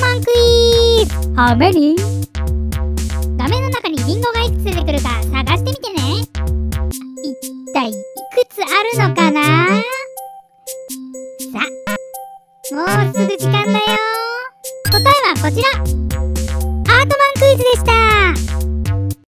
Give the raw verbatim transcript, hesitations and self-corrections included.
マンクイズ。ハメに画面の中にリンゴがいくつ出てくるか探してみてね。一体いくつあるのかな。さあ、もうすぐ時間だよ。答えはこちら、アートマンクイズでした。